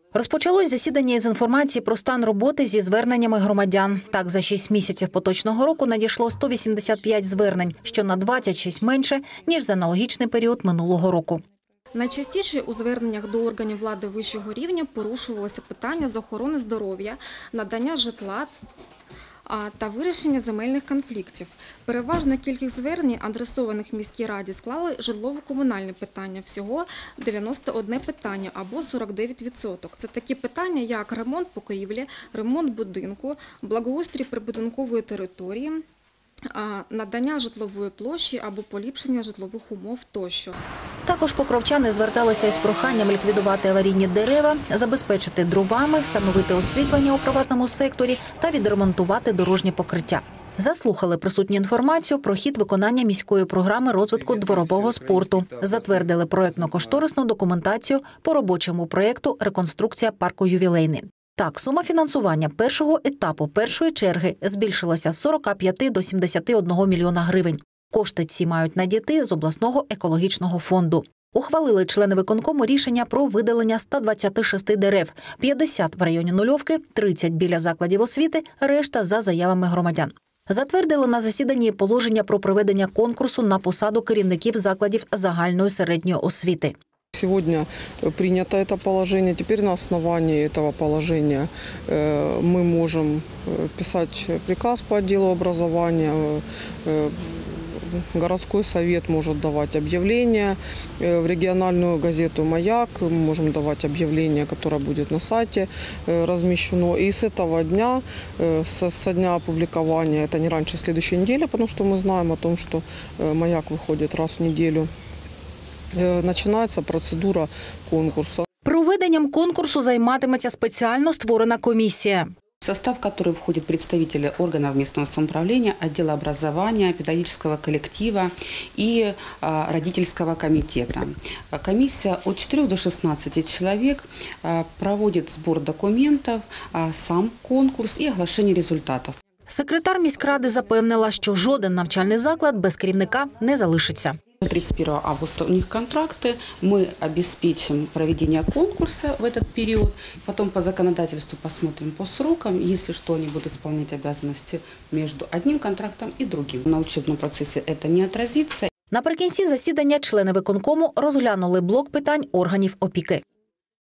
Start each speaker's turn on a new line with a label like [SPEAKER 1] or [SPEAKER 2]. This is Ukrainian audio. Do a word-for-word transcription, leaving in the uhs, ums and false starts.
[SPEAKER 1] Розпочалось засідання із інформації про стан роботи зі зверненнями громадян. Так, за шість місяців поточного року надійшло сто вісімдесят п'ять звернень, що на двадцять шість менше, ніж за аналогічний період минулого року.
[SPEAKER 2] Найчастіше у зверненнях до органів влади вищого рівня порушувалося питання з охорони здоров'я, надання житла та вирішення земельних конфліктів. Переважна кількість звернень, адресованих міській раді, склали житлово-комунальні питання. Всього дев'яносто одне питання або сорок дев'ять відсотків. Це такі питання, як ремонт покрівлі, ремонт будинку, благоустрій прибудинкової території, надання житлової площі або поліпшення житлових умов тощо.
[SPEAKER 1] Також покровчани зверталися із проханням ліквідувати аварійні дерева, забезпечити дровами, встановити освітлення у приватному секторі та відремонтувати дорожнє покриття. Заслухали присутню інформацію про хід виконання міської програми розвитку дворового спорту. Затвердили проєктно-кошторисну документацію по робочому проєкту «Реконструкція парку Ювілейний». Так, сума фінансування першого етапу першої черги збільшилася з сорока п'яти до сімдесяти одного мільйона гривень. Кошти ці мають надійти з обласного екологічного фонду. Ухвалили члени виконкому рішення про видалення ста двадцяти шести дерев, п'ятдесят в районі Нульовки, тридцять біля закладів освіти, решта за заявами громадян. Затвердили на засіданні положення про проведення конкурсу на посаду керівників закладів загальної середньої освіти.
[SPEAKER 3] Сегодня принято это положение. Теперь на основании этого положения мы можем писать приказ по отделу образования. Городской совет может давать объявление в региональную газету «Маяк». Мы можем давать объявление, которое будет на сайте размещено. И с этого дня, со дня опубликования, это не раньше следующей недели, потому что мы знаем о том, что «Маяк» выходит раз в неделю, починається процедура конкурсу.
[SPEAKER 1] Проведенням конкурсу займатиметься спеціально створена комісія.
[SPEAKER 4] В состав которой входят представители органов местного самоуправления, отдела образования, педагогического коллектива и а, родительского комитета. Комиссия от четырёх до шестнадцати человек а, проводит сбор документов, а, сам конкурс и оглашение результатов.
[SPEAKER 1] Секретар міськради запевнила, що жоден навчальний заклад без керівника не залишиться.
[SPEAKER 4] тридцать первого августа у них контракты, мы обеспечим проведение конкурса в этот период, потом по законодательству посмотрим по срокам, если что, они будут исполнять обязанности между одним контрактом и другим. На учебном процессе это не отразится.
[SPEAKER 1] Наприкінці засідання члени виконкому розглянули блок питань органів опіки.